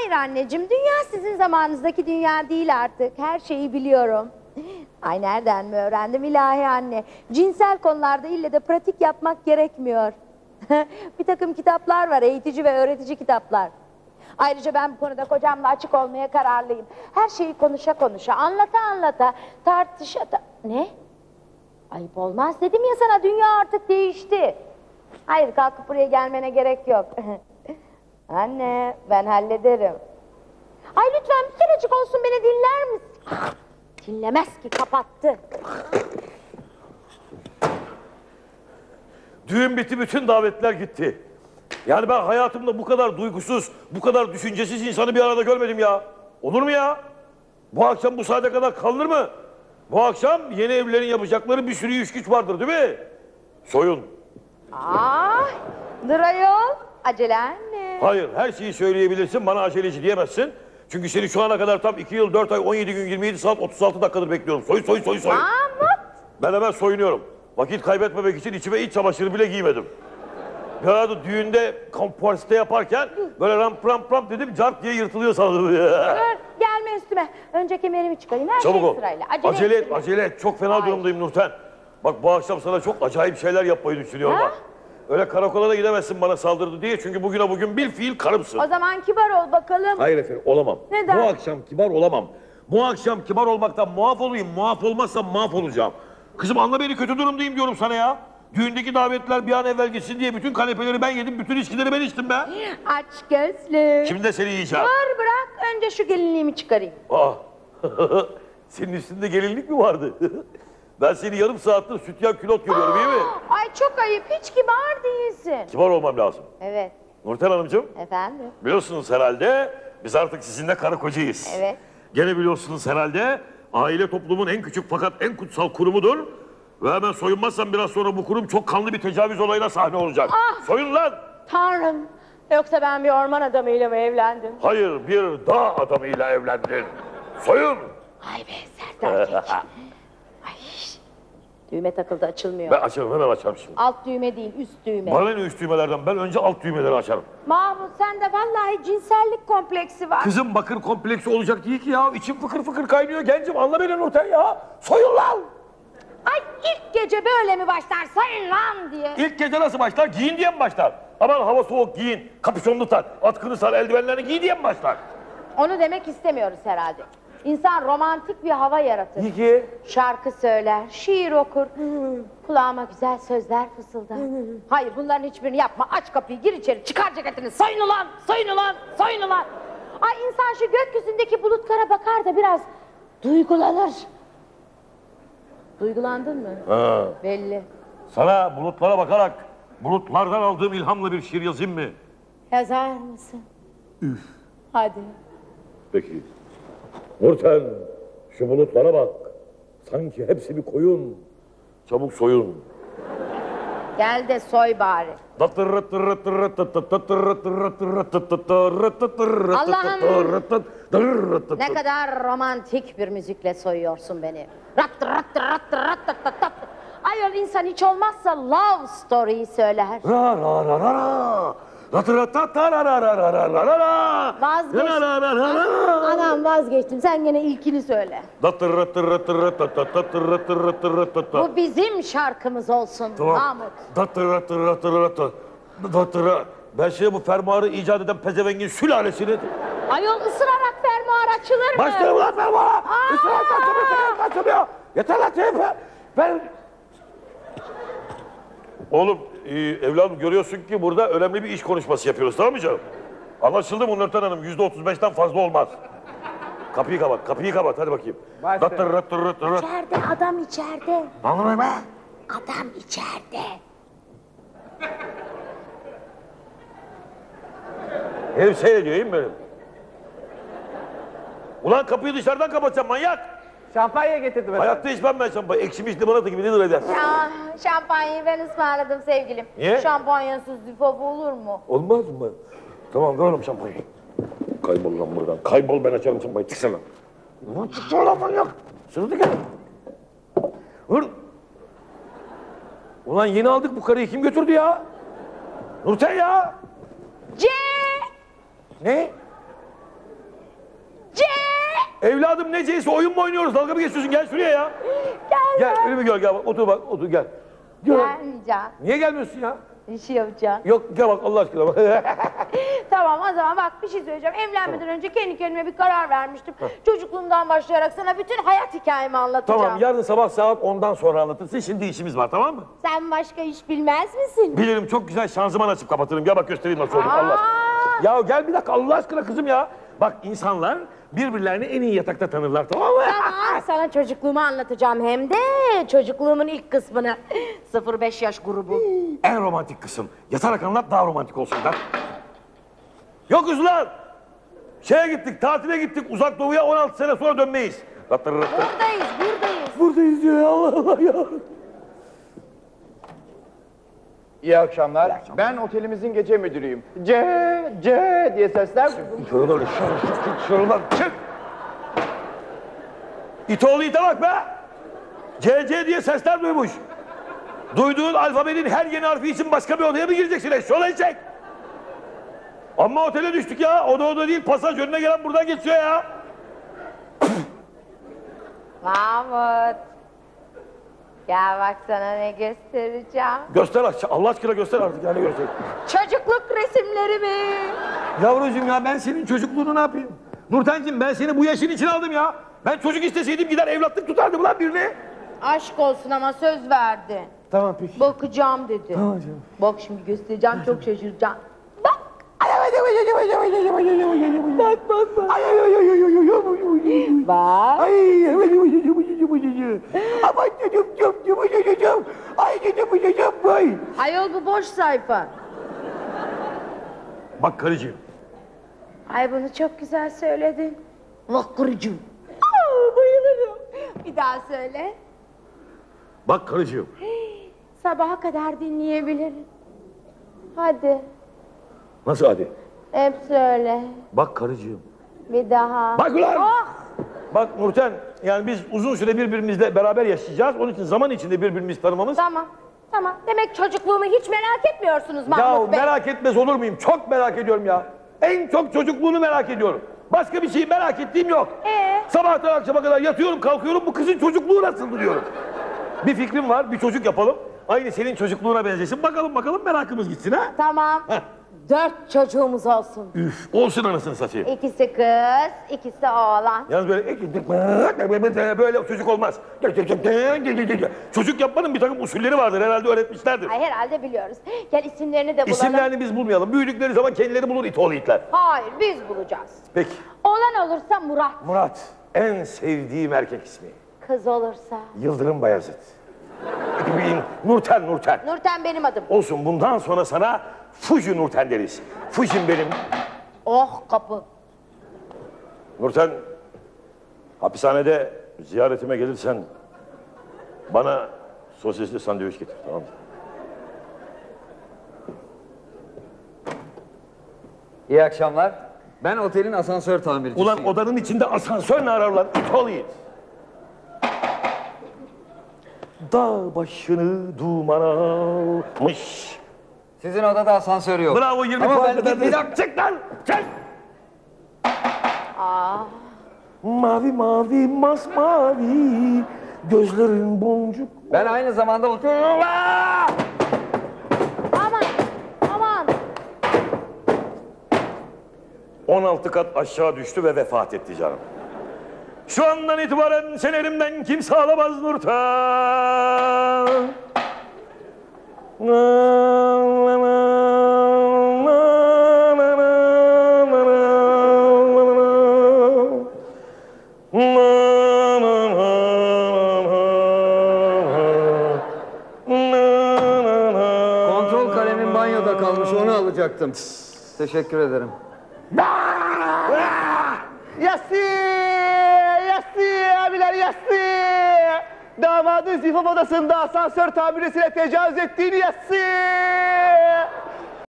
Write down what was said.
Hayır anneciğim, dünya sizin zamanınızdaki dünya değil artık. Her şeyi biliyorum. Ay nereden mi öğrendim ilahi anne? Cinsel konularda ille de pratik yapmak gerekmiyor. Bir takım kitaplar var, eğitici ve öğretici kitaplar. Ayrıca ben bu konuda kocamla açık olmaya kararlıyım. Her şeyi konuşa konuşa, anlata anlata, tartışa... Ne? Ayıp olmaz dedim ya sana, dünya artık değişti. Hayır, kalkıp buraya gelmene gerek yok. Anne, ben hallederim. Ay lütfen bir kerecik olsun beni dinler misin? Dinlemez ki, kapattı. Düğün bitti, bütün davetler gitti. Yani ben hayatımda bu kadar duygusuz, bu kadar düşüncesiz insanı bir arada görmedim ya. Olur mu ya? Bu akşam bu saate kadar kalınır mı? Bu akşam yeni evlilerin yapacakları bir sürü iş güç vardır değil mi? Soyun. Dur ayol, acelen mi? Hayır, her şeyi söyleyebilirsin, bana aceleci diyemezsin. Çünkü seni şu ana kadar tam 2 yıl, 4 ay, 17 gün, 27 saat, 36 dakikadır bekliyorum. Soy. Mahmut! Ben hemen soyunuyorum. Vakit kaybetmemek için içime iç çamaşırı bile giymedim. Bir arada düğünde komporsite yaparken böyle ramp dedim, cart diye yırtılıyor sanırım. Dur, gelme üstüme. Önce kemerimi çıkarayım, her Çabuk şey ol. sırayla. Acele et. Çok fena durumdayım Nurten. Bak bu akşam sana çok acayip şeyler yapmayı düşünüyorum bak. Öyle karakola da gidemezsin bana saldırdı diye. Çünkü bugüne bugün bil fiil karımsın. O zaman kibar ol bakalım. Hayır efendim, olamam. Neden? Bu akşam kibar olamam. Bu akşam kibar olmaktan muaf olayım. Muaf olmazsam muaf olacağım. Kızım anla beni, kötü durumdayım diyorum sana ya. Düğündeki davetler bir an evvel gitsin diye bütün kanepeleri ben yedim, bütün içkileri ben içtim be. Aç gözlü. Şimdi de seni yiyeceğim. Dur bırak, önce şu gelinliğimi çıkarayım. Senin üstünde gelinlik mi vardı? Ben seni yarım saattir sütyen külot görüyorum, iyi mi? Ay çok ayıp, hiç kibar değilsin. Kibar olmam lazım. Evet. Nurten Hanımcığım. Efendim? Biliyorsunuz herhalde biz artık sizinle karı kocayız. Evet. Gene biliyorsunuz herhalde aile toplumun en küçük fakat en kutsal kurumudur. Ve hemen soyunmazsam biraz sonra bu kurum çok kanlı bir tecavüz olayına sahne olacak. Soyun lan! Tanrım, yoksa ben bir orman adamıyla mı evlendim? Hayır, bir dağ adamıyla evlendin. Soyun! Ay be sert erkek. Ay, düğme takıldı, açılmıyor. Ben açarım, hemen açarım şimdi. Alt düğme değil, üst düğme. Bana ne üst düğmelerden? Ben önce alt düğmeleri açarım. Mahmut, sende vallahi cinsellik kompleksi var. Kızım bakır kompleksi olacak değil ki ya. İçim fıkır fıkır kaynıyor gencim. Anla beni Nurten ya. Soyun lan! Ay ilk gece böyle mi başlar, sayın lan diye. İlk gece nasıl başlar? Giyin diye mi başlar? Aman hava soğuk, giyin. Kapüşonlu tak, atkını sar, eldivenlerini giy diye mi başlar? Onu demek istemiyoruz herhalde. İnsan romantik bir hava yaratır. İyi ki. Şarkı söyler, şiir okur. Kulağıma güzel sözler fısıldar. Hayır, bunların hiçbirini yapma. Aç kapıyı, gir içeri, çıkar ceketini. Soyun ulan, soyun ulan, soyun ulan. Ay insan şu gökyüzündeki bulutlara bakar da biraz duygulanır. Duygulandın mı? Ha. Belli. Sana bulutlara bakarak bulutlardan aldığım ilhamla bir şiir yazayım mı? Yazar mısın? Üf. Hadi. Peki. Nurten, şu bulutlara bak. Sanki hepsi bir koyun. Çabuk soyun. Gel de soy bari. Ne kadar romantik bir müzikle soyuyorsun beni. Ayol, insan hiç olmazsa love story söyler. Vazgeçtim. Anam vazgeçtim. Sen gene ilkini söyle. Bu bizim şarkımız olsun Mahmut. Ben şimdi bu fermuarı icat eden pezevengin sülalesini... Ayol, ısırarak fermuar açılır mı? Başlarım lan fermuara! Isırarak açılmıyor! Yeter lan teyze! Ben... Oğlum, evladım görüyorsun ki burada önemli bir iş konuşması yapıyoruz, tamam mı canım? Anlaşıldı mı Nurten Hanım? %35'ten fazla olmaz. Kapıyı kapat, hadi bakayım. İçeride, adam içeride. Ne oluyor be? Adam içeride. Herif seyrediyor, değil mi benim? Ulan kapıyı dışarıdan kapatacağım manyak! Şampanya getirdim efendim. Hayatta içmem ben şampanya. Ekşimiş limonata gibi nedir eder? Ya şampanyayı ben ısmarladım sevgilim. Niye? Şampanyasız düpop olur mu? Olmaz mı? Tamam, ver oğlum şampanyayı. Kaybol lan buradan. Kaybol, ben açarım şampanyayı. Çıksana. Ulan çıksana lan manyak. Sırdı gel. Hır. Ulan yeni aldık bu karıyı, kim götürdü ya? Nurten ya. C. Ne? Evladım neceyse oyun mu oynuyoruz? Dalga mı geçiyorsun? Gel şuraya ya. Gel. Gel önümü gör gel bak. Otur bak otur gel. Gel. Gelmeyeceğim. Niye gelmiyorsun ya? Bir şey yapacağım. Yok gel bak Allah aşkına bak. Tamam o zaman bak bir şey söyleyeceğim. Evlenmeden önce kendi kendime bir karar vermiştim. Çocukluğumdan başlayarak sana bütün hayat hikayemi anlatacağım. Tamam yarın sabah saat 10'dan sonra anlatırsın. Şimdi işimiz var tamam mı? Sen başka iş bilmez misin? Bilirim çok güzel şanzıman açıp kapatırım. Gel bak göstereyim nasıl olur Allah aşkına. Ya gel bir dakika Allah aşkına kızım ya. Bak insanlar birbirlerini en iyi yatakta tanırlar tamam mı? Tamam sana çocukluğumu anlatacağım hem de çocukluğumun ilk kısmını. 0-5 yaş grubu. En romantik kısım. Yatarak anlat daha romantik olsun da. Yokuz lan. Şeye gittik, tatile gittik. Uzak Doğu'ya 16 sene sonra dönmeyiz. Buradayız. Buradayız diyor ya Allah Allah ya. İyi akşamlar. Ben otelimizin gece müdürüyüm. C diye sesler. Şuradan şuradan çık. İtoğlu ite bak be. CC diye sesler duymuş. Duyduğun alfabenin her yeni harfi için başka bir odaya mı gireceksin? Eşşoğlu eşek. Amma otele düştük ya. Oda değil pasaj önüne gelen buradan geçiyor ya. Mahmut. Gel bak sana ne göstereceğim. Göster Allah aşkına göster artık yani göster. Çocukluk resimlerimi. Yavrucuğum ya ben senin çocukluğunu ne yapayım? Nurten'cim ben seni bu yaşın için aldım ya. Ben çocuk isteseydim gider evlatlık tutardım lan birini. Aşk olsun ama söz verdi. Tamam peki. Bakacağım dedi. Tamam canım. Bak şimdi göstereceğim çok şaşıracaksın. Bak. Bak bak bak. Bak. Ayol bu boş sayfa. Bak karıcığım. Ay bunu çok güzel söyledin. Bak karıcığım. Bayılırım. Bir daha söyle. Bak karıcığım. Sabaha kadar dinleyebilirim. Hadi. Nasıl hadi? Hep söyle. Bak karıcığım. Bir daha. Bak ulan! Oh! Bak Nurten, yani biz uzun süre birbirimizle beraber yaşayacağız. Onun için zaman içinde birbirimizi tanımamız... Tamam. Tamam. Demek çocukluğumu hiç merak etmiyorsunuz Ya Mahmut Bey. merak etmez olur muyum? Çok merak ediyorum ya. En çok çocukluğunu merak ediyorum. Başka bir şeyi merak ettiğim yok. Sabahtan akşama kadar yatıyorum, kalkıyorum. Bu kızın çocukluğu nasıl diyorum. Bir fikrim var, bir çocuk yapalım. Aynı senin çocukluğuna benzesin. Bakalım merakımız gitsin ha. Tamam. 4 çocuğumuz olsun. Üf, olsun anasını satayım. İkisi kız, ikisi oğlan. Yalnız böyle çocuk olmaz. Çocuk yapmanın bir takım usulleri vardır. Herhalde öğretmişlerdir. Ay herhalde biliyoruz. Gel isimlerini de bulalım. İsimlerini biz bulmayalım. Büyüdükleri zaman kendileri bulur it oğlu itler. Hayır biz bulacağız. Peki. Oğlan olursa Murat. Murat. En sevdiğim erkek ismi. Kız olursa. Yıldırım Bayezid. Nurten. Nurten benim adım. Olsun bundan sonra sana Fuji Nurten deriz. Fuji'm benim. Oh kapı. Nurten, hapishanede ziyaretime gelirsen bana sosisli sandviç getir, tamam mı? İyi akşamlar. Ben otelin asansör tamircisiyim. Ulan odanın içinde asansör ne arar lan? İt oğlu it. Dağ başını duman almış. Sizin odada asansör yok. Bravo 20 Ama puan ben kadar. bir dakika. Çık lan! Çık! Mavi mavi masmavi gözlerin boncuk. Ben aynı zamanda Aman. 16 kat aşağı düştü ve vefat etti canım. Şu andan itibaren sen elimden kimse alamaz Nurten. kontrol kalemim banyoda kalmış, onu alacaktım. Teşekkür ederim. Yassi abiler yassi. Damadın zifaf odasında asansör tamircisine tecavüz ettiğini yassi.